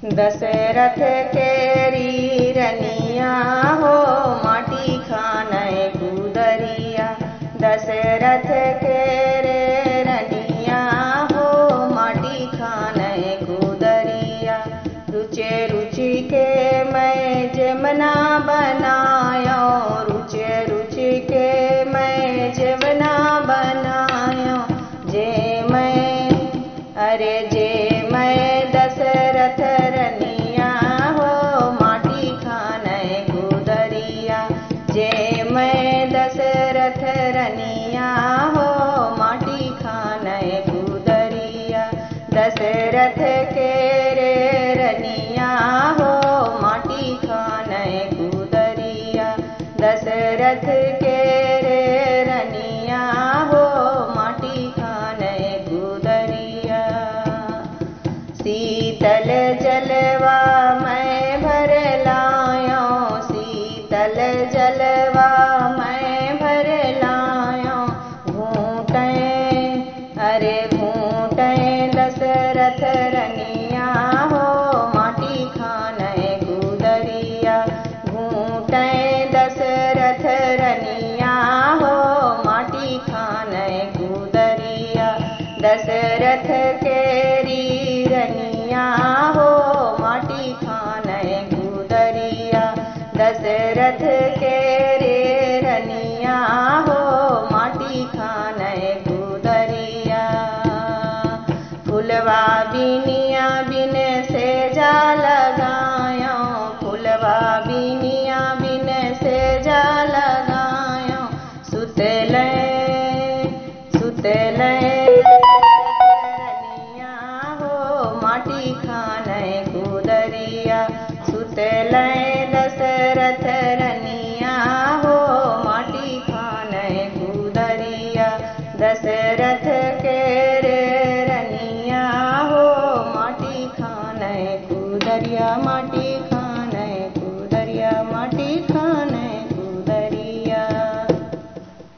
दशरथ केरी रनिया हो माटी खाने कुदरिया। दशरथ केरे रनिया हो माटी खाने कुदरिया। रुचे रुचि के मैं जमना बनायो, रुचे रुचि के मैं जमना बनायो। जे मैं अरे जे मैं दशरथ रनिया हो माटी खाने कुदरिया। जे मैं दशरथ रनिया हो माटी खाने कुदरिया। दशरथ के रे रनिया हो माटी खाने कुदरिया। दशरथ के रे रनिया हो माटी खाने कुदरिया। शीतल जलवा मैं भर लायो, शीतल जलवा मैं भर लायो। घूंटें अरे घूंटें दशरथ रनिया हो माटी खाने कुदरिया। घूंटें दशरथ रनिया हो माटी खाने कुदरिया। दशरथ केरी रनिया हो माटी खाने कुदरिया। दशरथ केरे रनिया हो माटी खाने कुदरिया। फुलवा बिनिया बिन से जा लगायो, फुलवा बिनिया बिन से जा लगायो। सुतले सुतले रनिया हो माटी खाने कुदरिया। सुतले